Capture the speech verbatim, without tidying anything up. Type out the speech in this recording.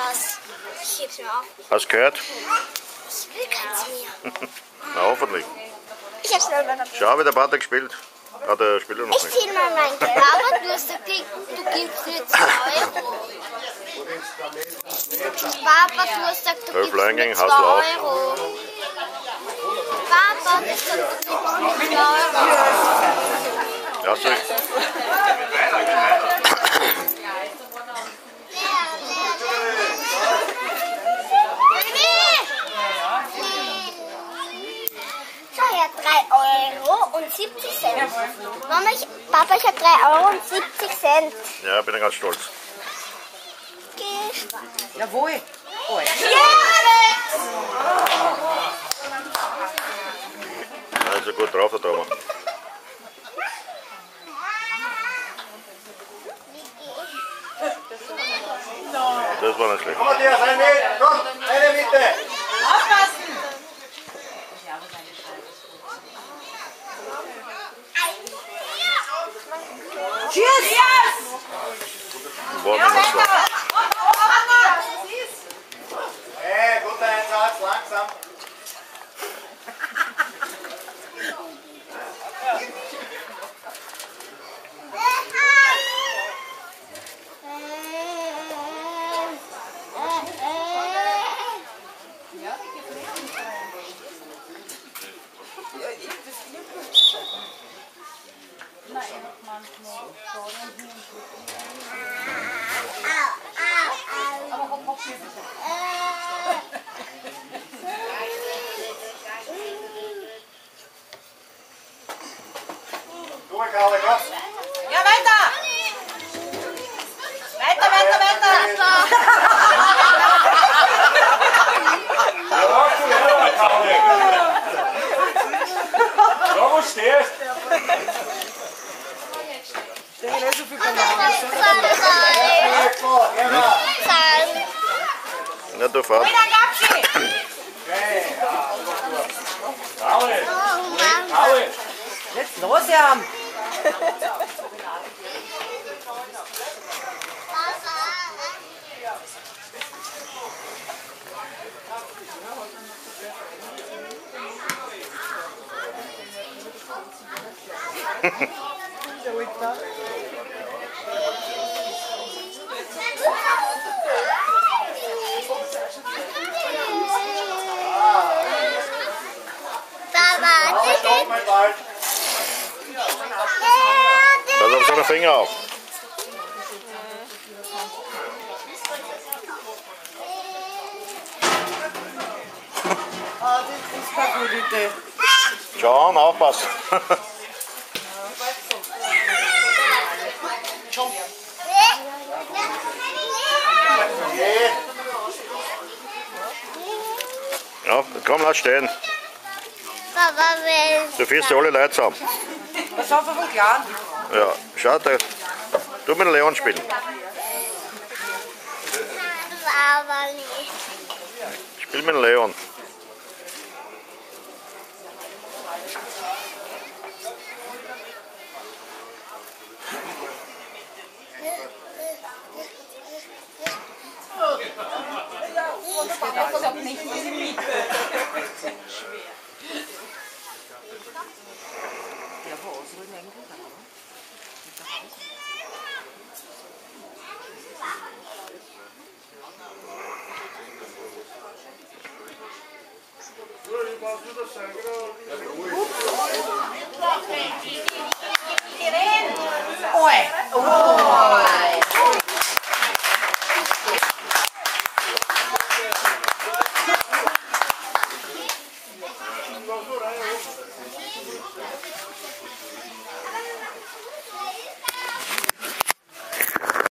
das. Ich heb's mir auf. Hast du gehört? Ich will keins mehr. Na, hoffentlich. Ich hab's selber noch. Schau, wie der Vater gespielt. Ah, der spielt er noch Ich nicht. zieh mal mein Geld. Aber du hast gesagt, du gibst mir zwei Euro. Papa, du hast gesagt, du Zwölf gibst mir Leingänge, zwei hast du auf. Euro. Papa, du hast gesagt, du gibst mir zwei Euro. Ja, so. Schau her, drei Euro und siebzig Cent. Mama, ich, Papa, ich habe drei Euro und siebzig Cent. Ja, bin ich ganz stolz. Geh. Jawohl. Oh, ja. Ja, ist ja gut drauf, der Thomas. Das war nicht schlecht. Komm, Matthias, eine mit! Komm, eine Mitte! Aufpassen! Cheers! War nicht mehr so. Hey, guter Einsatz, langsam! Du, Kalle, komm! Ja, weiter! Weiter, weiter, weiter! Da machst du selber, Kalle! Da wo du stehst! Der hat nicht so viel Bananen. Ja, du fahrt. Kalle! Kalle! Jetzt los, ja! Stopp, mein Ball! Pass auf seine Finger auf. Ah, das ist keine gute Idee. John, aufpassen. Ja, komm, lass stehen. Papa will. Du führst ja alle Leute zusammen. Was haben wir von Kleinen? Ja, schau, da, du mit dem Leon spielen. Aber nicht. Spiel mit dem Leon. Du, ich mach nur das sein, genau.